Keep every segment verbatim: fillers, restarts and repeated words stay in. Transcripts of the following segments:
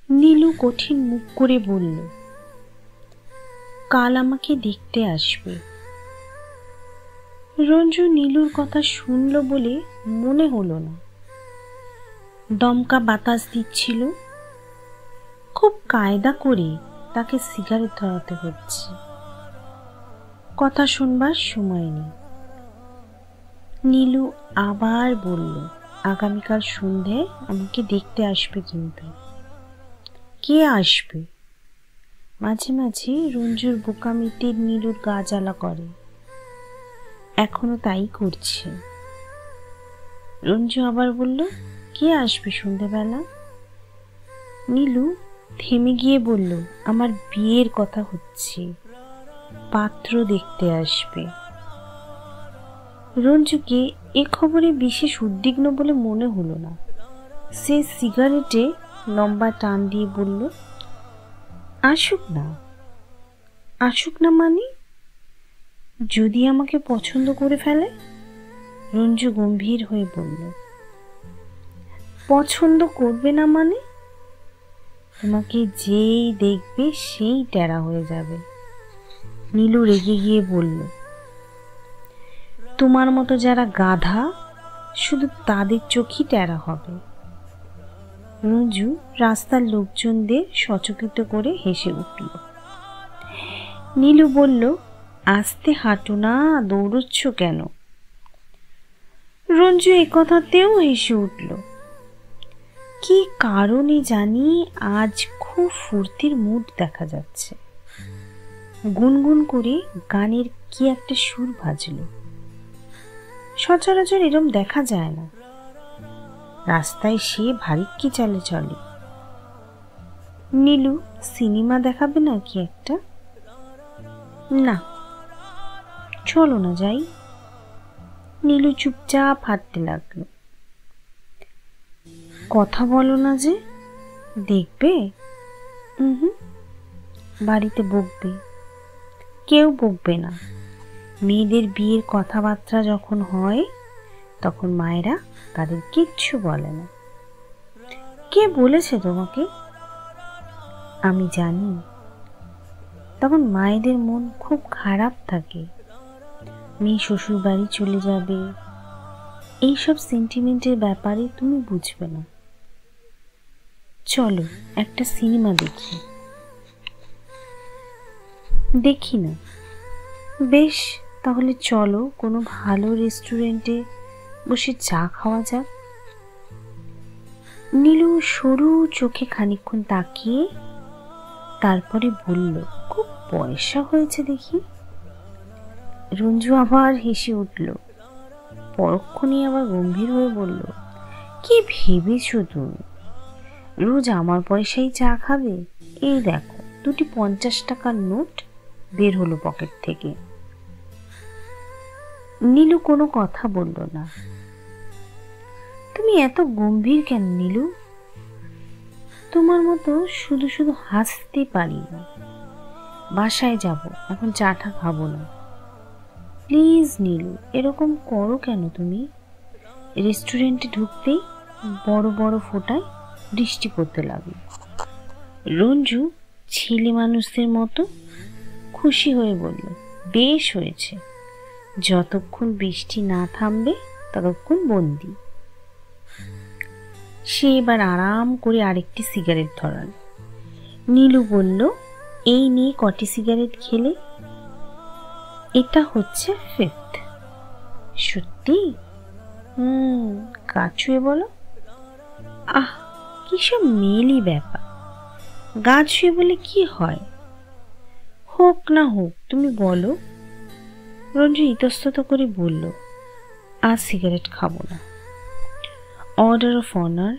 নীলু কঠিন মুখ করে বলল, কাল আমাকে দেখতে আসবে। রঞ্জু নীলুর কথা শুনল বলে মনে হলো না। দমকা বাতাস দিচ্ছিল, খুব কায়দা করে তাকে সিগারেট ধরাতে হচ্ছে। কথা শুনবার সময় নেই। নীলু আবার বলল, আগামীকাল সন্ধ্যায় আমাকে দেখতে আসবে। কিন্তু কে আসবে? মাঝে মাঝে রঞ্জুর বোকামিতে নীলুর গা জ্বালা করে, এখনো তাই করছে। রঞ্জু আবার বলল, কে আসবে সন্ধ্যাবেলা? নীলু থেমে গিয়ে বলল, আমার বিয়ের কথা হচ্ছে, পাত্র দেখতে আসবে। রঞ্জুকে এ খবরে বিশেষ উদ্বিগ্ন বলে মনে হলো না। সে সিগারেটে লম্বা টান দিয়ে বলল, আসুক না। আসুক না মানে? যদি আমাকে পছন্দ করে ফেলে? রঞ্জু গম্ভীর হয়ে বলল, পছন্দ করবে না মানে? তোমাকে যেই দেখবে সেই টেরা হয়ে যাবে। নীলু রেগে গিয়ে বলল, তোমার মতো যারা গাধা শুধু তাদের চোখই টেরা হবে। রঞ্জু রাস্তার লোকজনদের সচকিত করে হেসে উঠল। নীলু বলল, আস্তে হাঁটো না, দৌড়চ্ছ কেন? রঞ্জু এ কথাতেও হেসে উঠল। কি কারণে জানি আজ খুব ফুর্তির মুড দেখা যাচ্ছে। গুনগুন করে গানের কি একটা সুর বাজল। সচরাচর এরম দেখা যায় না। রাস্তায় সে ভারী কি চালে চলে। নীলু সিনেমা দেখাবে না কি একটা? না, চলো না যাই। নীলু চুপচাপ হাঁটতে লাগলো। কথা বলো না যে? দেখবে? হুম, বাড়িতে বকবে। কেউ বকবে না। মেয়েদের বিয়ের কথাবার্তা যখন হয় তখন মায়েরা তাদের কিচ্ছু বলে না। কে বলেছে তোমাকে? আমি জানি। তখন মায়েদের মন খুব খারাপ থাকে। মেয়ে শ্বশুর বাড়ি চলে যাবে, এইসব সেন্টিমেন্টের ব্যাপারে তুমি বুঝবে না। চলো একটা সিনেমা দেখি। দেখি না। বেশ, তাহলে চলো কোনো ভালো রেস্টুরেন্টে বসে চা খাওয়া যাক। নীলু সরু চোখে খানিকক্ষণ তাকিয়ে তারপরে বলল, খুব পয়সা হয়েছে দেখি। রঞ্জু আবার হেসে উঠল। পরক্ষণে আবার গম্ভীর হয়ে বলল, কি ভেবেছ তুমি? রোজ আমার পয়সায় চা খাবে? এই দেখো, দুটি পঞ্চাশ টাকার নোট বের হলো পকেট থেকে। নীলু কোনো কথা বলল না। তুমি এত গম্ভীর কেন নীলু? তোমার মতো শুধু শুধু হাসতে পারি না। বাসায় যাব, এখন চাটা খাবো না। প্লিজ নীলু, এরকম করো কেন তুমি? রেস্টুরেন্টে ঢুকতেই বড় বড় ফোঁটায় বৃষ্টি পড়তে লাগলো। রঞ্জু ছেলে মানুষদের মতো খুশি হয়ে বলল, বেশ হয়েছে, যতক্ষণ বৃষ্টি না থামবে ততক্ষণ বন্দি। সে এবার আরাম করে আরেকটি সিগারেট ধরাল। নীলু বলল, এই নিয়ে কটি সিগারেট খেলে? এটা হচ্ছে ফিফথ। সত্যি? হুম, গা ছুঁয়ে বলো। আহ, কিসব মেয়েলি ব্যাপার। গা ছুঁয়ে বলে কি হয়? হোক না হোক, তুমি বলো। রঞ্জু ইতস্তত করে বলল, আজ সিগারেট খাবো না। অর্ডার অফ অনার,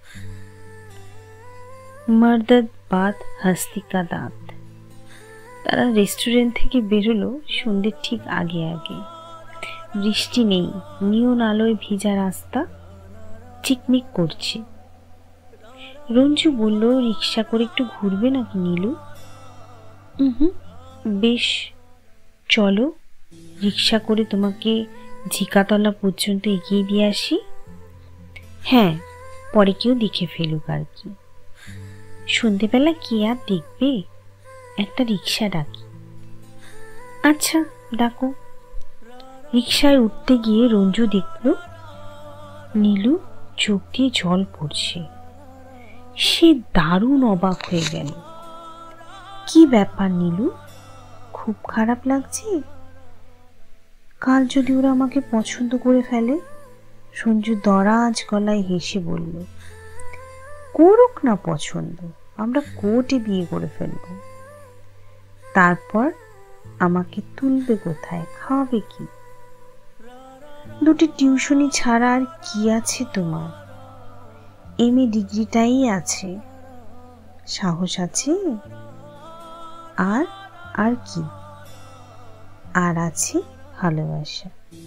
মর্দত বাদ হস্তি কা দাঁত। তারা রেস্টুরেন্ট থেকে বেরোলো সন্ধ্যের ঠিক আগে আগে। বৃষ্টি নেই, নিয়ন আলোয় ভিজা রাস্তা চিকমিক করছে। রঞ্জু বলল, রিক্সা করে একটু ঘুরবে নাকি নীলু? হুম, বেশ, চলো রিক্সা করে তোমাকে ঝিকাতলা পর্যন্ত এগিয়ে দিয়ে আসি। হ্যাঁ, পরে কেউ দেখে ফেলুক আর কি। সন্ধেবেলা কে আর দেখবে, একটা রিক্সা ডাকি। আচ্ছা ডাকো। রিক্সায় উঠতে গিয়ে রঞ্জু দেখল নীলু চোখ দিয়ে জল পড়ছে। সে দারুণ অবাক হয়ে গেল। কি ব্যাপার নীলু, খুব খারাপ লাগছে? কাল যদি ওরা আমাকে পছন্দ করে ফেলে? সঞ্জু দরাজ গলায় হেসে বলল, করুক না পছন্দ, আমরা কোর্টে বিয়ে করে ফেলব। তারপর আমাকে তুলবে কোথায়, খাওয়াবে কি? দুটি টিউশনি ছাড়া আর কি আছে তোমার? এম এ ডিগ্রিটাই আছে, সাহস আছে। আর আর কি? আর আছে ভালোবাসা।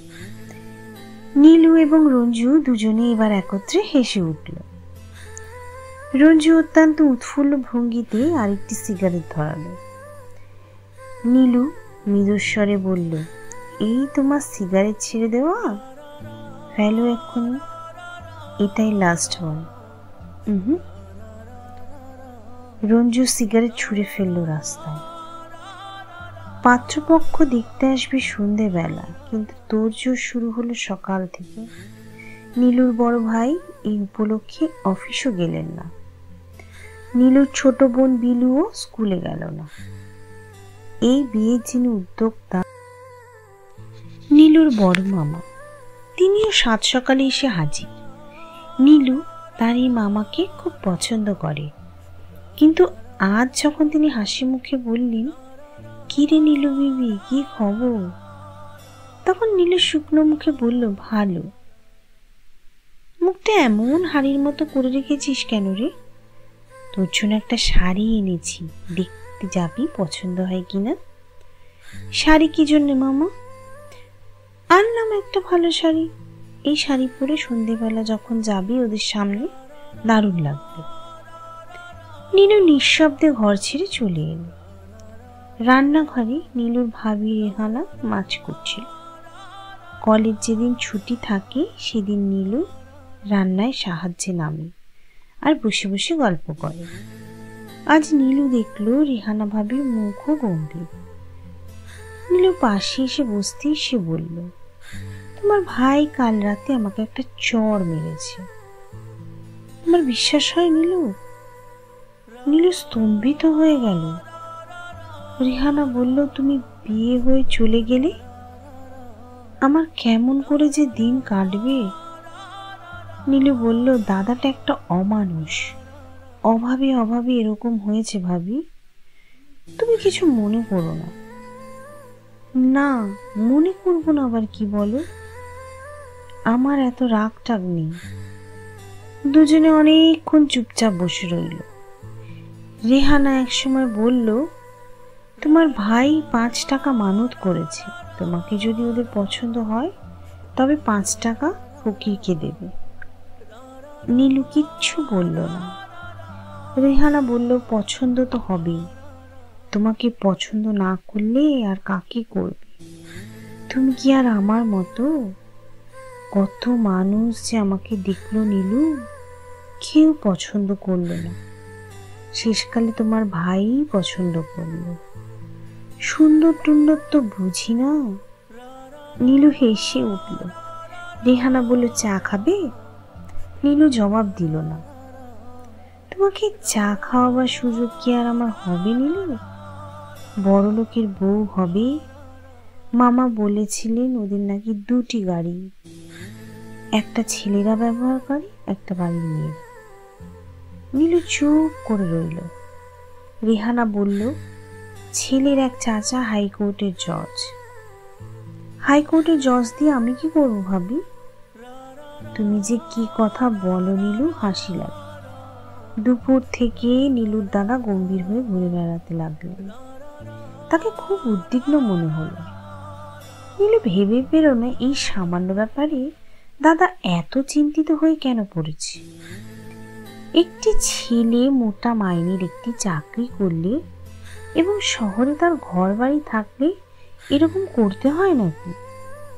নীলু এবং রঞ্জু দুজনে এবার একত্রে হেসে উঠল। রঞ্জু অত্যন্ত উৎফুল্ল ভঙ্গিতে আরেকটি সিগারেট ধরালো। নীলু মৃদুস্বরে বলল, এই তোমার সিগারেট ছেড়ে দেওয়া? ফেলো এক্ষুনি, এটাই লাস্ট ওয়ান। হুম। রঞ্জু সিগারেট ছুঁড়ে ফেলল রাস্তায়। পাত্রপক্ষ দেখতে আসবে সন্ধেবেলা, কিন্তু তোড়জোড় শুরু হলো সকাল থেকে। নীলুর বড় ভাই এই উপলক্ষে অফিসও গেলেন না। নীলুর ছোট বোন বিলুও স্কুলে গেল না। এই বিয়ের যিনি উদ্যোক্তা, নীলুর বড় মামা, তিনিও সাত সকালে এসে হাজির। নীলু তার এই মামাকে খুব পছন্দ করে, কিন্তু আজ যখন তিনি হাসি মুখে বললেন, কি রে নীলু বিবি, কি খবর? তখন নীলু শুকনো মুখে বলল, ভালো। মুখটা এমন হাড়ির মতো করে রেখেছিস কেন রে? তোর জন্য একটা শাড়ি এনেছি, দেখতে যাবি, পছন্দ হয় কিনা। শাড়ি কি জন্যে মামা? আনলাম একটা ভালো শাড়ি, এই শাড়ি পরে সন্ধেবেলা যখন যাবি ওদের সামনে, দারুণ লাগবে। নীলু নিঃশব্দে ঘর ছেড়ে চলে এলো। রান্নাঘরে নীলুর ভাবি রেহানা মাছ করছিল। কলেজ যেদিন ছুটি থাকে সেদিন নীলু রান্নায় সাহায্যে নামে আর বসে বসে গল্প করে। আজ নীলু দেখল রেহানা ভাবির মুখও গম্ভীর। নীলু পাশে এসে বসতেই সে বলল, তোমার ভাই কাল রাতে আমাকে একটা চড় মেরেছে। তোমার বিশ্বাস হয় নীলু? নীলু স্তম্ভিত হয়ে গেল। রেহানা বলল, তুমি বিয়ে হয়ে চলে গেলে আমার কেমন করে যে দিন কাটবে। নীলু বলল, দাদাটা একটা অমানুষ, অভাবে অভাবে এরকম হয়েছে ভাবি, তুমি কিছু মনে করো না। না, মনে করবো না আবার কি বলো? আমার এত রাগ টাগ নেই। দুজনে অনেকক্ষণ চুপচাপ বসে রইল। রেহানা একসময় বলল, তোমার ভাই পাঁচ টাকা মানত করেছে, তোমাকে যদি ওদের পছন্দ হয় তবে পাঁচ টাকা ফকিরকে দেবে। নীলু কিচ্ছু বলল না। রেহানা বলল, পছন্দ তো হবেই, তোমাকে পছন্দ না করলে আর কাকে করবে? তুমি কি আর আমার মতো? কত মানুষ যে আমাকে দেখলো নীলু, কেউ পছন্দ করলো না। শেষকালে তোমার ভাই পছন্দ করলো। সুন্দর টুন্দর তো বুঝি না। নীলু হেসে উঠল। রেহানা বলল, চা খাবে? নীলু জবাব দিল না। তোমাকে চা খাওয়াবার সুযোগ কি আর আমার হবে নীলু? বড় লোকের বউ হবে। মামা বলেছিলেন ওদের নাকি দুটি গাড়ি, একটা ছেলেরা ব্যবহার করে, একটা বাড়ির মেয়েরা। নীলু চুপ করে রইল। রেহানা বলল, ছেলের এক চাচা হাইকোর্টের জজ। হাইকোর্টের জজ দিয়ে আমি কি করবো ভাবি? তুমি যে কি কথা বলো নীলু, হাসি লাগে। দুপুর থেকে নীলুর দাদা গম্ভীর হয়ে ঘুরে বেড়াতে লাগলেন। তাকে খুব উদ্বিগ্ন মনে হলো। নীলু ভেবে পেল না এই সামান্য ব্যাপারে দাদা এত চিন্তিত হয়ে কেন পড়েছে। একটি ছেলে মোটা মাইনের একটি চাকরি করলে এবং শহরে তার ঘর বাড়ি থাকলে এরকম করতে হয় নাকি?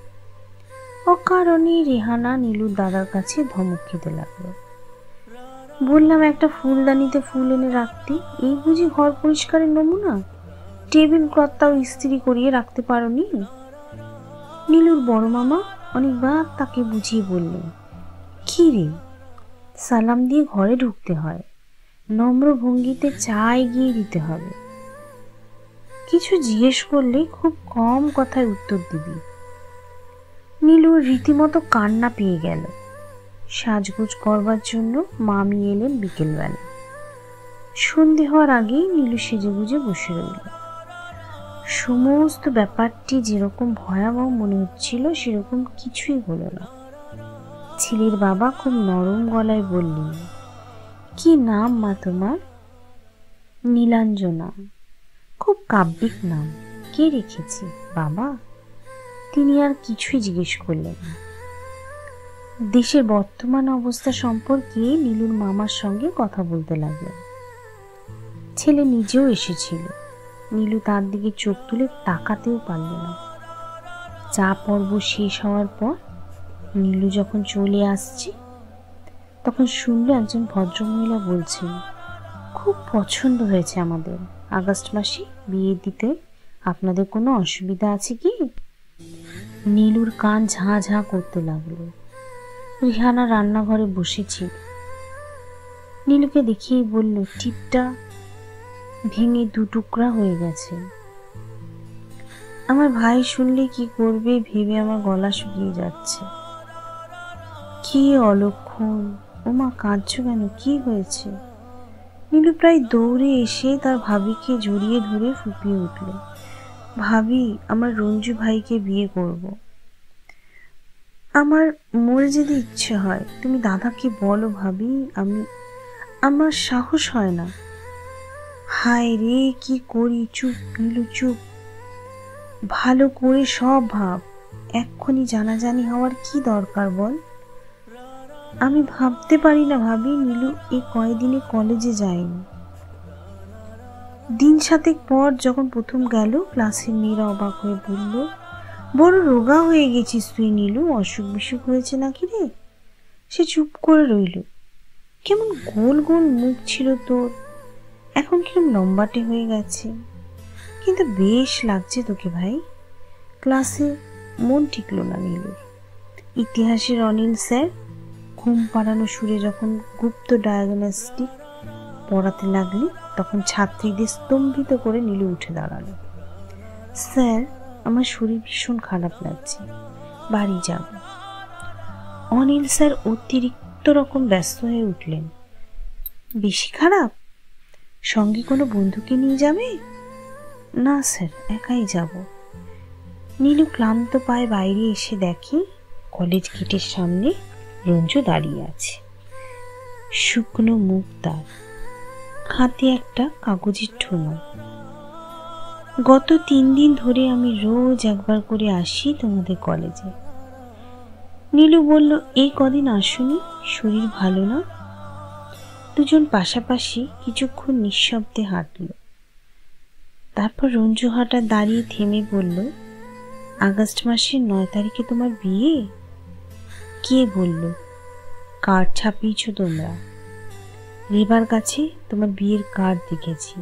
অকারণে রেহানা নীলুর দাদার কাছে ধমক খেতে লাগলো। বললাম একটা ফুলদানিতে ফুল এনে রাখতে, এই বুঝি ঘর পরিষ্কারের নমুনা? টেবিল ক্লথটাও ইস্ত্রি করিয়ে রাখতে পারোনি? নীলুর বড় মামা অনেকবার তাকে বুঝিয়ে বললেন, কি রে, সালাম দিয়ে ঘরে ঢুকতে হয়, নম্র ভঙ্গিতে চা এগিয়ে দিতে হবে, কিছু জিজ্ঞেস করলে খুব কম কথায় উত্তর দিবি। নীলুর রীতিমতো কান্না পেয়ে গেল। সাজগোজ করবার জন্য মামি এলেন বিকেলবেলা। সন্ধে হওয়ার আগেই নীলু সেজে গুজে বসে রইল। সমস্ত ব্যাপারটি যেরকম ভয়াবহ মনে হচ্ছিল সেরকম কিছুই হলো না। ছেলের বাবা খুব নরম গলায় বললেন, কি নাম মা তোমার? নীলাঞ্জনা। খুব কাব্যিক নাম, কে রেখেছে বাবা? তিনি আর কিছুই জিজ্ঞেস করলেন না। দেশের বর্তমান অবস্থা সম্পর্কে নীলুর মামার সঙ্গে কথা বলতে লাগলেন। ছেলে নিজেও এসেছিল। নীলু তার দিকে চোখ তুলে তাকাতেও পারল না। চা পর্ব শেষ হওয়ার পর নীলু যখন চলে আসছে তখন শুনল একজন ভদ্রমহিলা বলছেন, খুব পছন্দ হয়েছে আমাদের, আগস্ট মাসে বিয়ে দিতে আপনাদের কোনো অসুবিধা আছে কি? নীলুর কান ঝাঁ ঝাঁ করতে লাগলো। রিহানা রান্নাঘরে বসেছিল। নীলুকে দেখেই বলল, টিপটা ভেঙে দু টুকরা হয়ে গেছে। আমার ভাই শুনলে কি করবে ভেবে আমার গলা শুকিয়ে যাচ্ছে। কি অলক্ষণ! ওমা, কাঁদছো কেন, কি হয়েছে? নীলু প্রায় দৌড়ে এসে তার ভাবিকে জড়িয়ে ধরে ফুপিয়ে উঠল, ভাবি, আমার রঞ্জু ভাইকে বিয়ে করব। আমার মরে যেতে ইচ্ছে হয়, তুমি দাদাকে বলো ভাবি, আমি আমার সাহস হয় না। হায় রে, কি করি? চুপ নীলু, চুপ, ভালো করে সব ভাব। এক্ষুনি জানাজানি হওয়ার কি দরকার বল? আমি ভাবতে পারি না ভাবি, নীলু এই কয়েকদিনে কলেজে যায়নি। দিন সাতেক পর যখন প্রথম গেল, ক্লাসের মেয়েরা অবাক হয়ে বলল, বড় রোগা হয়ে গেছিস তুই নীলু, অসুখ বিসুখ হয়েছে নাকি রে? সে চুপ করে রইল। কেমন গোল গোল মুখ ছিল তোর, এখন কিরম লম্বাটে হয়ে গেছে, কিন্তু বেশ লাগছে তোকে ভাই। ক্লাসে মন টিকল না নীলুর। ইতিহাসের অনিল স্যার ঘুম পাড়ানো সুরে যখন গুপ্ত ডায়াগনস্টিক পড়াতে লাগলেন তখন ছাত্রীদের স্তম্ভিত করে নীলু উঠে দাঁড়ালো। স্যার, আমার শরীর ভীষণ খারাপ লাগছে, বাড়ি যাব। অনিল স্যার অতিরিক্ত রকম ব্যস্ত হয়ে উঠলেন। বেশি খারাপ? সঙ্গে কোনো বন্ধুকে নিয়ে যাবে? না স্যার, একাই যাব। নীলু ক্লান্ত পায়ে বাইরে এসে দেখে কলেজ গেটের সামনে রঞ্জু দাঁড়িয়ে আছে। শুকনো মুখ তার, হাতে একটা কাগজের ঠোঙা। গত তিন দিন ধরে আমি রোজ একবার করে আসি তোমাদের কলেজে। নীলু বলল, এই কদিন আসুনি, শরীর ভালো না। দুজন পাশাপাশি কিছুক্ষণ নিঃশব্দে হাঁটল। তারপর রঞ্জু হঠাৎ দাঁড়িয়ে থেমে বলল, আগস্ট মাসের নয় তারিখে তোমার বিয়ে? কে বলল? কার্ড ছাপিয়েছ তোমরা। রেবার কাছে তোমার বিয়ের কার্ড দেখেছি।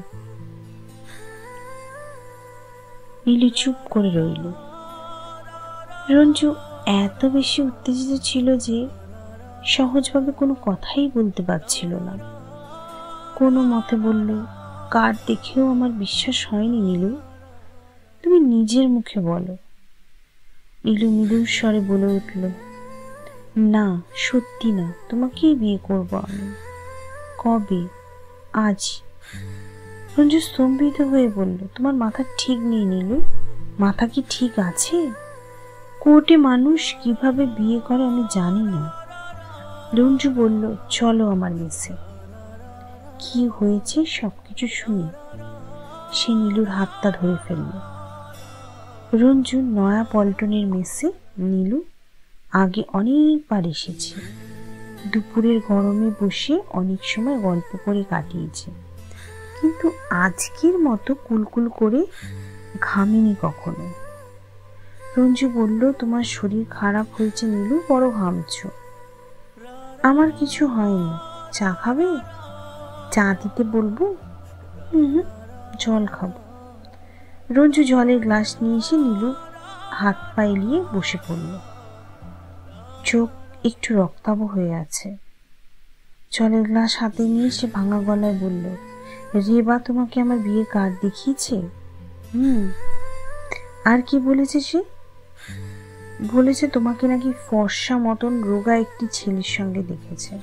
নীলু চুপ করে রইল। রঞ্জু এত বেশি উত্তেজিত ছিল যে সহজভাবে কোনো কথাই বলতে পারছিল না। কোনো মতে বলল, কার্ড দেখেও আমার বিশ্বাস হয়নি নীলু, তুমি নিজের মুখে বলো। নীলু মৃদুর স্বরে বলে উঠল, না সত্যি না, তোমাকেই বিয়ে করবো আমি। কবে? আজ। রঞ্জু স্তম্ভিত হয়ে বলল, তোমার মাথা ঠিক নেই নীলু, মাথা কি ঠিক আছে? কোর্টে মানুষ কিভাবে বিয়ে করে আমি জানি না। রঞ্জু বলল, চলো আমার মেসে। কি হয়েছে সবকিছু শুনি। সে নীলুর হাতটা ধরে ফেলল। রঞ্জু নয়া পল্টনের মেসে নীলু আগে অনেকবার এসেছে। দুপুরের গরমে বসে অনেক সময় গল্প করে কাটিয়েছে, কিন্তু আজকের মতো কুলকুল করে ঘামেনি কখনো। রঞ্জু বলল, তোমার শরীর খারাপ হয়েছে নীলু, বড় ঘামছ। আমার কিছু হয়নি, চা খাবে? চা দিতে বলবো? হুম, জল খাবো। রঞ্জু জলের গ্লাস নিয়ে এসে নীলু হাত পা এলিয়ে বসে পড়ল। চোখ একটু রক্তাভ হয়ে আছে। জলের গ্লাস হাতে নিয়ে সে ভাঙা গলায় বলল, রেবা তোমাকে আমার বিয়ের কার্ড দেখিয়েছে? হুম। আর কি বলেছে সে? বলেছে তোমাকে নাকি ফর্সা মতন রোগা একটি ছেলের সঙ্গে দেখেছে।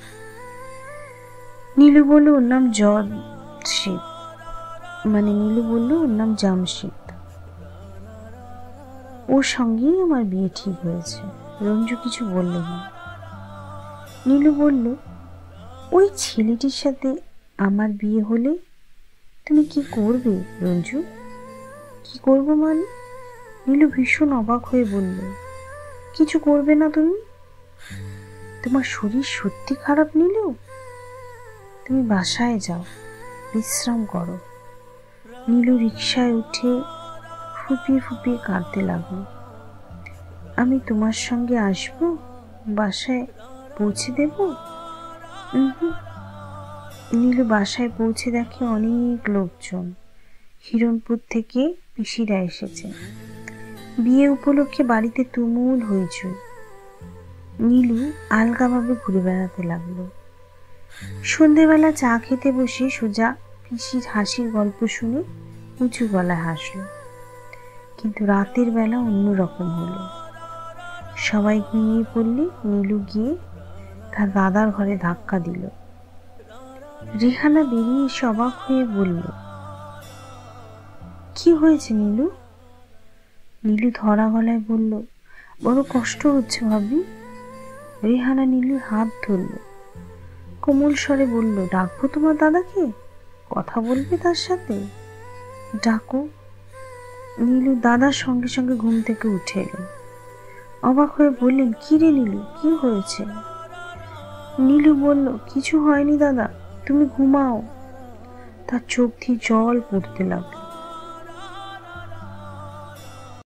নীলু বলল ওর নাম জমশিদ, মানে নীলু বলল ওর নাম জামশিদ। ওর সঙ্গেই আমার বিয়ে ঠিক হয়েছে। রঞ্জু কিছু বলল না। নীলু বলল, ওই ছেলেটির সাথে আমার বিয়ে হলে তুমি কি করবে রঞ্জু? কি করবো মানে? নীলু ভীষণ অবাক হয়ে বলল, কিছু করবে না তুমি? তোমার শরীর সত্যি খারাপ নীলু? তুমি বাসায় যাও, বিশ্রাম করো। নীলু রিকশায় উঠে ফুপিয়ে ফুপিয়ে কাঁদতে লাগলো। আমি তোমার সঙ্গে আসবো, বাসায় পৌঁছে দেব? নীলু বাসায় পৌঁছে দেখে অনেক লোকজন। হিরণপুর থেকে পিসিরা এসেছে। বিয়ে উপলক্ষে বাড়িতে তুমুল হইচই। নীলু আলগাভাবে ঘুরে বেড়াতে লাগলো। সন্ধেবেলা চা খেতে বসে সোজা পিসির হাসির গল্প শুনে উঁচু গলায় হাসলো। কিন্তু রাতের বেলা অন্যরকম হলো। সবাই ঘুমিয়ে পড়লে নীলু গিয়ে তার দাদার ঘরে ধাক্কা দিল। রেহানা বেরিয়ে এসে অবাক হয়ে বলল, কি হয়েছে নীলু? নীলু ধরা গলায় বলল, বড় কষ্ট হচ্ছে ভাবি। রেহানা নীলুর হাত ধরল, কোমল স্বরে বলল, ডাকবো তোমার দাদাকে? কথা বলবে তার সাথে? ডাকো। নীলু দাদার সঙ্গে সঙ্গে ঘুম থেকে উঠে এলেন। অবাক হয়ে বললেন, কি রে নীলু, কি হয়েছে? নীলু বলল, কিছু হয়নি দাদা, তুমি ঘুমাও। তার চোখ দিয়ে জল পড়তে লাগলো।